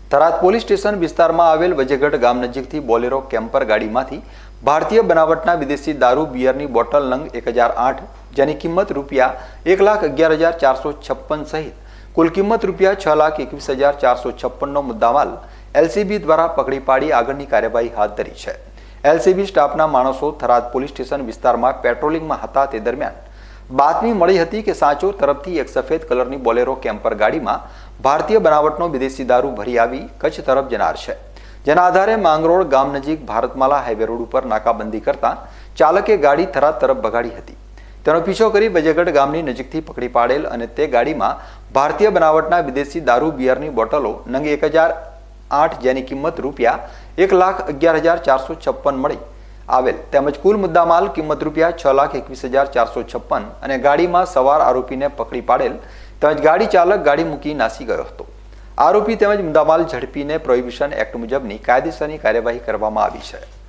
Tharad police station વિસ્તારમાં આવેલ વજેગઢ ગામ નજીકથી બોલેરો કેમ્પર ગાડીમાંથી ભારતીય બનાવટના વિદેશી દારૂ બિયરની બોટલ નંગ 1008 જેની કિંમત ₹1,11,456 સહિત કુલ કિંમત ₹6,21,456નો મુદ્દામાલ એલસીબી દ્વારા પકડી પાડી આગળની કાર્યવાહી હાથ ધરી છે। એલસીબી સ્ટાફના માણસો થરાદ પોલીસ સ્ટેશન વિસ્તારમાં પેટ્રોલિંગમાં હતા તે દરમિયાન બાતમી મળી હતી કે સાંચોર તરફથી એક સફેદ કલરની બોલેરો કેમ્પર ગાડીમાં ભારતીય બનાવટનો વિદેશી દારૂ ભરી આવી કચ્છ તરફ જનાર છે, જેના આધારે માંગરોળ ગામ નજીક ભારતમાલા હાઈવે રોડ ઉપર નાકાબંધી કરતા ચાલકે ગાડી થરાદ તરફ ભગાડી હતી। તેનો પીછો કરી વજેગઢ ગામની નજીકથી પકડી પાડેલ અને તે ગાડીમાં ભારતીય બનાવટના વિદેશી દારૂ બિયરની બોટલો નંગ 1008 જેની કિંમત ₹1,11,456 મળી આવેલ તેમજ કુલ મુદ્દામાલ કિંમત ₹6,21,456 અને ગાડીમાં સવાર આરોપીને પકડી પાડેલ તેમજ ગાડી ચાલક ગાડી મૂકી નાસી ગયો હતો। આરોપી તેમજ મુદ્દામાલ ઝડપીને પ્રોહિબિશન એક્ટ મુજબની કાયદેસરની કાર્યવાહી કરવામાં આવી છે।